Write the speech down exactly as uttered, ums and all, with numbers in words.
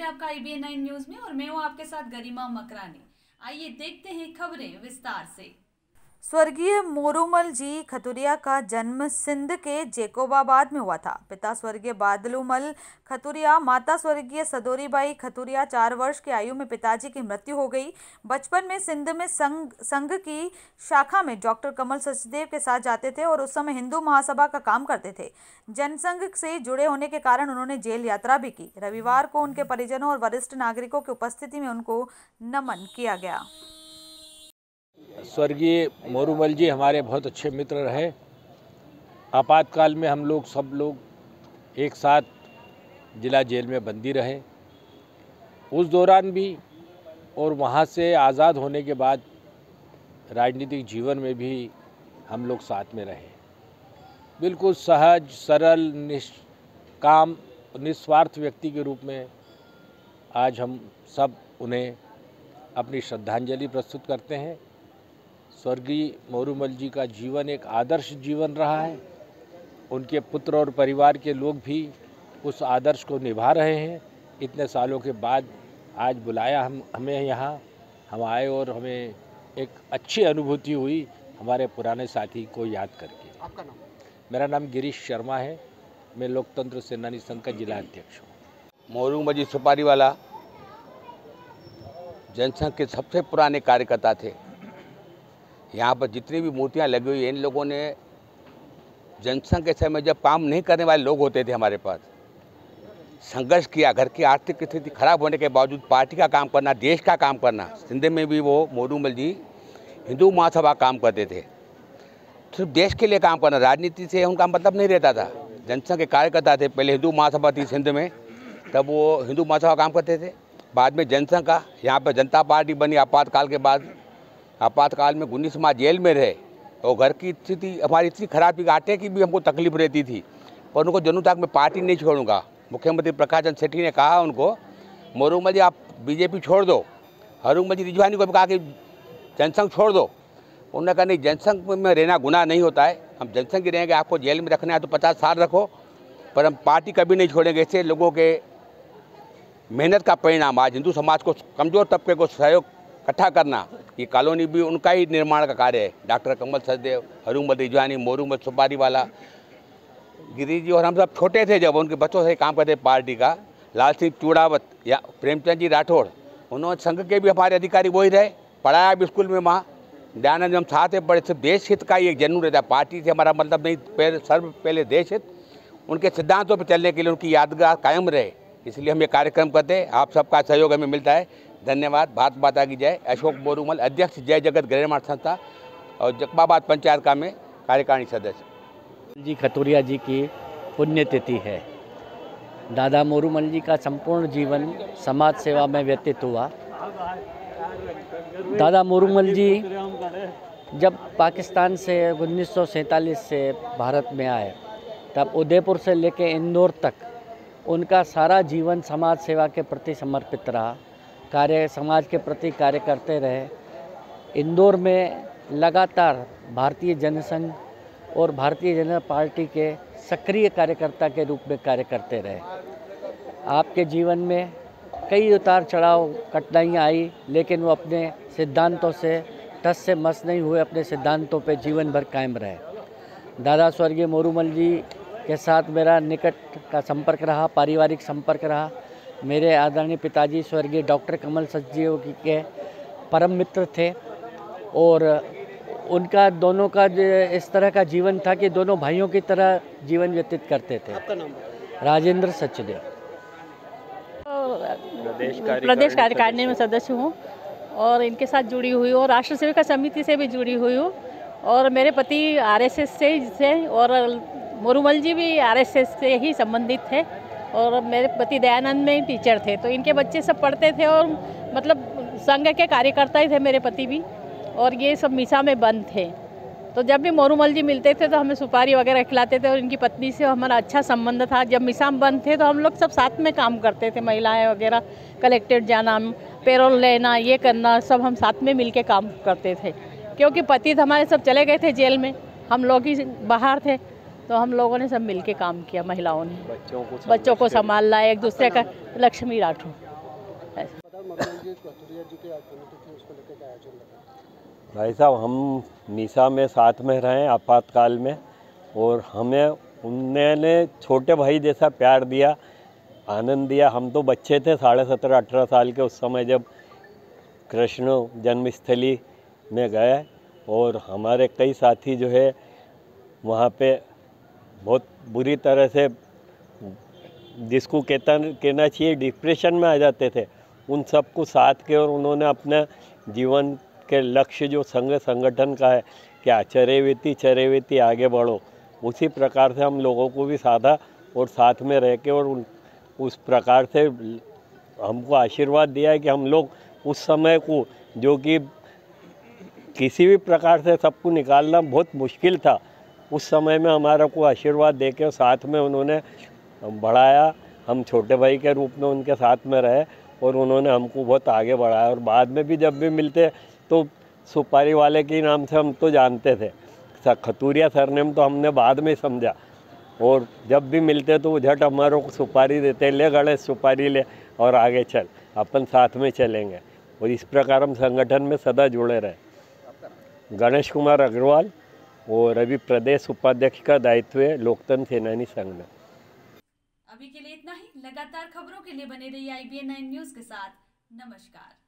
है आपका I B N nine news में और मैं हूँ आपके साथ गरिमा मकरानी। आइए देखते हैं खबरें विस्तार से। स्वर्गीय मोरूमल जी खतुरिया का जन्म सिंध के जेकोबाबाद में हुआ था। पिता स्वर्गीय बादलूमल खतुरिया, माता स्वर्गीय सदोरीबाई खतुरिया। चार वर्ष की आयु में पिताजी की मृत्यु हो गई। बचपन में सिंध में संघ संघ की शाखा में डॉक्टर कमल सचदेव के साथ जाते थे और उस समय हिंदू महासभा का काम करते थे। जनसंघ से जुड़े होने के कारण उन्होंने जेल यात्रा भी की। रविवार को उनके परिजनों और वरिष्ठ नागरिकों की उपस्थिति में उनको नमन किया गया। स्वर्गीय मोरूमल जी हमारे बहुत अच्छे मित्र रहे। आपातकाल में हम लोग सब लोग एक साथ जिला जेल में बंदी रहे। उस दौरान भी और वहाँ से आज़ाद होने के बाद राजनीतिक जीवन में भी हम लोग साथ में रहे। बिल्कुल सहज, सरल, निष्काम, निस्वार्थ व्यक्ति के रूप में आज हम सब उन्हें अपनी श्रद्धांजलि प्रस्तुत करते हैं। स्वर्गीय मोरूमल जी का जीवन एक आदर्श जीवन रहा है। उनके पुत्र और परिवार के लोग भी उस आदर्श को निभा रहे हैं। इतने सालों के बाद आज बुलाया हम हमें यहाँ हम आए और हमें एक अच्छी अनुभूति हुई हमारे पुराने साथी को याद करके। आपका नाम? मेरा नाम गिरीश शर्मा है। मैं लोकतंत्र सेनानी संघ का जिला अध्यक्ष हूँ। मोरूमल जी सुपारी वाला जनसंघ के सबसे पुराने कार्यकर्ता थे। यहाँ पर जितनी भी मूर्तियाँ लगी हुई, इन लोगों ने जनसंघ के समय जब काम नहीं करने वाले लोग होते थे हमारे पास, संघर्ष किया। घर की आर्थिक स्थिति खराब होने के बावजूद पार्टी का काम करना, देश का काम करना। सिंध में भी वो मोरूमल जी हिंदू महासभा काम करते थे। सिर्फ देश के लिए काम करना, राजनीति से उनका मतलब नहीं रहता था। जनसंघ के कार्यकर्ता थे। पहले हिंदू महासभा थी सिंध में, तब वो हिंदू महासभा काम करते थे। बाद में जनसंघ का, यहाँ पर जनता पार्टी बनी आपातकाल के बाद। आपातकाल में उन्नीस माह जेल में रहे और घर की स्थिति हमारी इतनी खराब थी, आटे की भी हमको तकलीफ रहती थी। पर उनको जनू तक मैं पार्टी नहीं छोड़ूंगा। मुख्यमंत्री प्रकाश चंद्र सेठी ने कहा उनको, मोरूमल जी आप बीजेपी छोड़ दो। हरूमल जी रिजवानी को भी कहा कि जनसंघ छोड़ दो। उन्होंने कहा नहीं, जनसंघ में रहना गुनाह नहीं होता है। हम जनसंघ ही रहेंगे, आपको जेल में रखना है तो पचास साल रखो, पर हम पार्टी कभी नहीं छोड़ेंगे। इससे लोगों के मेहनत का परिणाम आज हिंदू समाज को, कमज़ोर तबके को सहयोग इकट्ठा करना, ये कॉलोनी भी उनका ही निर्माण का कार्य है। डॉक्टर कमल सचदेव, हरूमल रिजवानी, मोरूमल सुपारी वाला, गिरी जी और हम सब छोटे थे जब उनके बच्चों से काम करते पार्टी का। लाल सिंह चूड़ावत या प्रेमचंद जी राठौड़, उन्होंने संघ के भी हमारे अधिकारी वही रहे। पढ़ाया भी स्कूल में वहाँ। दयानंद हम साथ पढ़े। सिर्फ देश हित का ही एक जरूर रहता है। पार्टी से हमारा मतलब नहीं, पहले सर्व पहले देश हित। उनके सिद्धांतों पर चलने के लिए उनकी यादगार कायम रहे, इसलिए हम ये कार्यक्रम करते हैं। आप सबका सहयोग हमें मिलता है। धन्यवाद। भारत माता की जय। अशोक मोरूमल, अध्यक्ष जय जगत गृह संस्था और जकबाबाद पंचायत का में कार्यकारिणी सदस्य। जी खतुरिया जी की पुण्यतिथि है। दादा मोरूमल जी का संपूर्ण जीवन समाज सेवा में व्यतीत हुआ। दादा मोरूमल जी जब पाकिस्तान से उन्नीस सौ सैंतालीस से भारत में आए, तब उदयपुर से लेकर इंदौर तक उनका सारा जीवन समाज सेवा के प्रति समर्पित रहा। कार्य समाज के प्रति कार्य करते रहे। इंदौर में लगातार भारतीय जनसंघ और भारतीय जनता पार्टी के सक्रिय कार्यकर्ता के रूप में कार्य करते रहे। आपके जीवन में कई उतार चढ़ाव, कठिनाइयाँ आई, लेकिन वो अपने सिद्धांतों से टस से मस नहीं हुए। अपने सिद्धांतों पे जीवन भर कायम रहे। दादा स्वर्गीय मोरूमल जी के साथ मेरा निकट का संपर्क रहा, पारिवारिक संपर्क रहा। मेरे आदरणीय पिताजी स्वर्गीय डॉक्टर कमल सचदेव के परम मित्र थे और उनका दोनों का इस तरह का जीवन था कि दोनों भाइयों की तरह जीवन व्यतीत करते थे। आपका नाम? राजेंद्र सचदेव। प्रदेश कार्यकारिणी में सदस्य हूँ और इनके साथ जुड़ी हुई हूँ और राष्ट्र सेविका समिति से भी जुड़ी हुई हूँ। और मेरे पति आर एस एस से से और मोरूमल जी भी आर एस एस से ही संबंधित थे और मेरे पति दयानंद में टीचर थे। तो इनके बच्चे सब पढ़ते थे और मतलब संघ के कार्यकर्ता ही थे मेरे पति भी। और ये सब मीसा में बंद थे। तो जब भी मोरूमल जी मिलते थे तो हमें सुपारी वगैरह खिलाते थे और इनकी पत्नी से हमारा अच्छा संबंध था। जब मीसा में बंद थे तो हम लोग सब साथ में काम करते थे। महिलाएं वगैरह कलेक्टेड जाना, पेरोल लेना, ये करना, सब हम साथ में मिल के काम करते थे। क्योंकि पति हमारे सब चले गए थे जेल में, हम लोग ही बाहर थे, तो हम लोगों ने सब मिल के काम किया। महिलाओं ने बच्चों को बच्चों को संभालना, एक दूसरे का। लक्ष्मी राठौर। भाई साहब, हम मीसा में साथ में रहे आपातकाल में, और हमें उन्होंने छोटे भाई जैसा प्यार दिया, आनंद दिया। हम तो बच्चे थे, साढ़े सत्रह अठारह साल के उस समय जब कृष्ण जन्मस्थली में गए, और हमारे कई साथी जो है वहाँ पे बहुत बुरी तरह से, जिसको कहता कहना चाहिए डिप्रेशन में आ जाते थे, उन सबको साथ के, और उन्होंने अपने जीवन के लक्ष्य जो संघ संगठन का है कि आचरेवेती चरेवेती आगे बढ़ो, उसी प्रकार से हम लोगों को भी साधा और साथ में रह के, और उन उस प्रकार से हमको आशीर्वाद दिया है कि हम लोग उस समय को, जो कि किसी भी प्रकार से सबको निकालना बहुत मुश्किल था, उस समय में हमारा को आशीर्वाद दे के साथ में उन्होंने बढ़ाया। हम छोटे भाई के रूप में उनके साथ में रहे, और उन्होंने हमको बहुत आगे बढ़ाया। और बाद में भी जब भी मिलते तो सुपारी वाले के नाम से हम तो जानते थे, खतूरिया सरनेम तो हमने बाद में समझा, और जब भी मिलते तो वो झट हमारों को सुपारी देते, ले गणेश सुपारी ले और आगे चल, अपन साथ में चलेंगे। और इस प्रकार हम संगठन में सदा जुड़े रहे। गणेश कुमार अग्रवाल, और अभी प्रदेश उपाध्यक्ष का दायित्व है लोकतंत्र सेनानी संघ में। अभी के लिए इतना ही। लगातार खबरों के लिए बने रहिए I B N nine news के साथ। नमस्कार।